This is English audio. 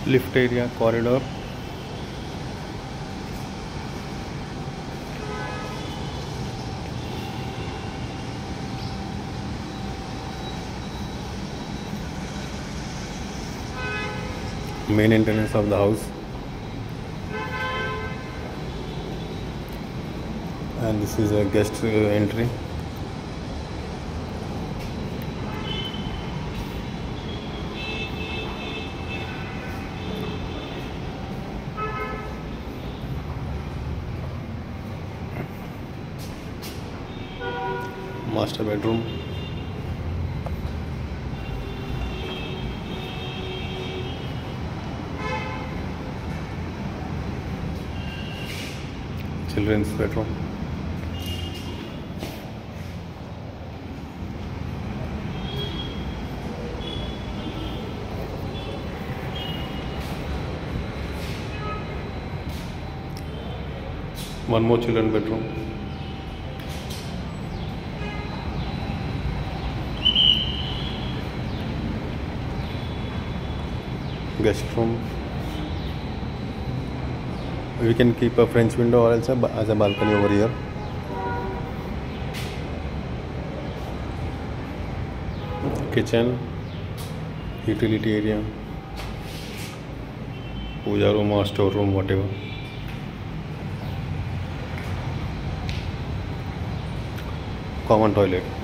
lift area, corridor. Main entrance of the house, and this is a guest entry. Master bedroom. Children's bedroom. One more children's bedroom. Guest room. We can keep a French window or else as a balcony over here. Kitchen, utility area, puja room or store room, whatever. Common toilet.